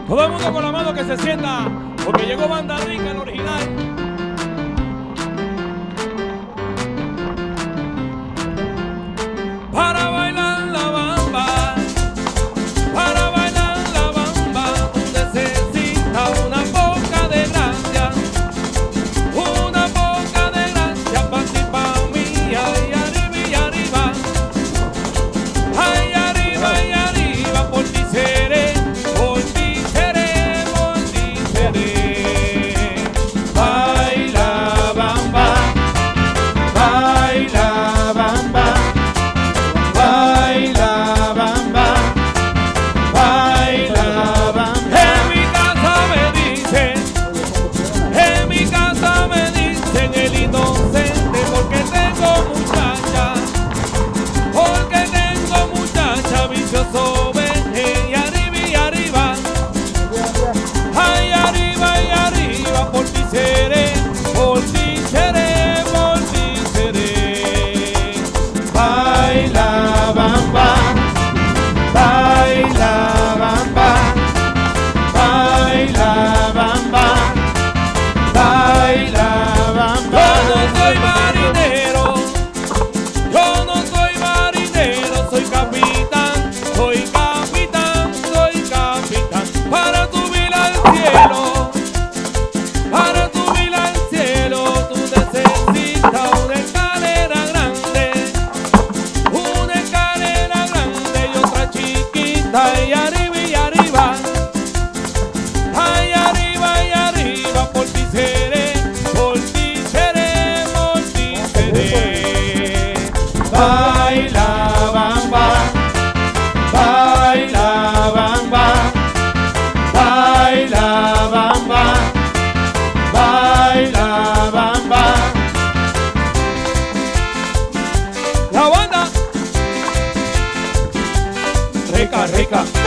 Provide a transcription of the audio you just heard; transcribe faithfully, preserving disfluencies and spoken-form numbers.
Todo el mundo con la mano que se sienta, porque llegó Banda Rica, el original. Para bailar la bamba, para bailar la bamba, tú necesitas una poca de gracia, una poca de gracia para ti, para mí, ay, arriba y arriba, ay, arriba y arriba, por ti seré, por ti seré, por ti seré. Baila bamba, baila bamba. Baila bamba, baila bamba. En mi casa me dicen, en mi casa me dicen el inocente, porque tengo muchacha, porque tengo muchacha, vicioso ven, y arriba y arriba, ay, arriba y arriba, por ti seré, por ti seré, por ti seré. Baila bamba, baila bamba, baila bamba, baila bamba. Yo no soy marinero, yo no soy marinero, soy capitán, soy capitán, soy capitán. Para subir al cielo, para subir al cielo, tú necesitas una escalera grande, una escalera grande y otra chiquita, y arriba y arriba, ay, arriba y arriba, por ti seré, por ti seré, por ti seré. Baila bamba, baila bamba, baila bamba, baila bamba. La banda Rica, rica.